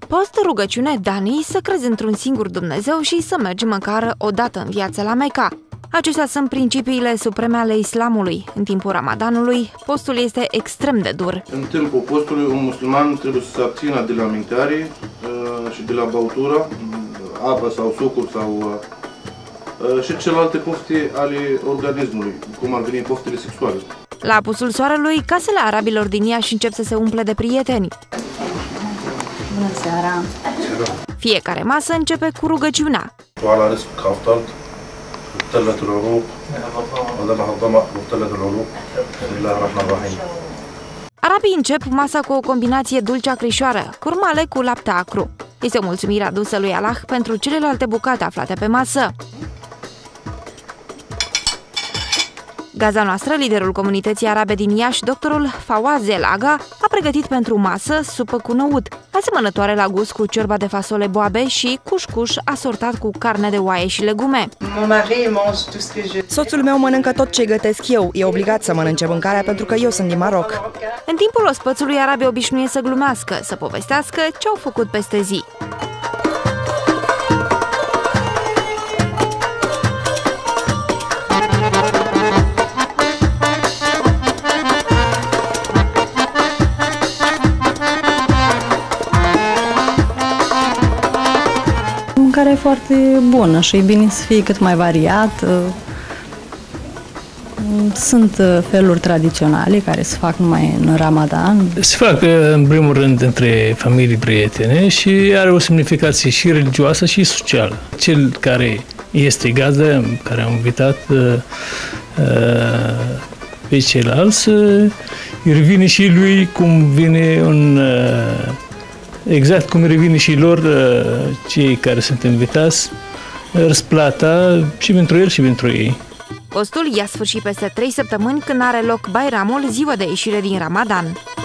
Post, rugăciune, Dani, să crezi într-un singur Dumnezeu și să mergi măcar o dată în viață la Meca. Acestea sunt principiile supreme ale islamului. În timpul Ramadanului, postul este extrem de dur. În timpul postului, un musliman trebuie să se abțină de la mâncare și de la băutură, apă sau sucuri sau și celelalte pofte ale organismului, cum ar veni poftele sexuale. La apusul soarelui, casele arabilor din Iași încep să se umple de prieteni. Bună seara! Fiecare masă începe cu rugăciunea. Arabii încep masa cu o combinație dulce-acrișoară, curmale cu lapte acru. Este o mulțumire adusă lui Allah pentru celelalte bucate aflate pe masă. Gazda noastră, liderul comunității arabe din Iași, doctorul Fawaz El Aga, a pregătit pentru masă supă cu năut, asemănătoare la gust cu ciorba de fasole boabe și cușcuș asortat cu carne de oaie și legume. Soțul meu mănâncă tot ce gătesc eu. E obligat să mănânce mâncarea pentru că eu sunt din Maroc. În timpul ospățului, arabii obișnuiesc să glumească, să povestească ce au făcut peste zi. Mâncarea e foarte bună și e bine să fie cât mai variat. Sunt feluri tradiționale care se fac numai în Ramadan. Se fac în primul rând între familii prietene și are o semnificație și religioasă și socială. Cel care este gazdă, care a invitat pe ceilalți, îi revine și lui cum vine exact cum revine și lor, cei care sunt invitați, răsplata și pentru el și pentru ei. Postul ia sfârșit peste 3 săptămâni, când are loc Bairamul, ziua de ieșire din Ramadan.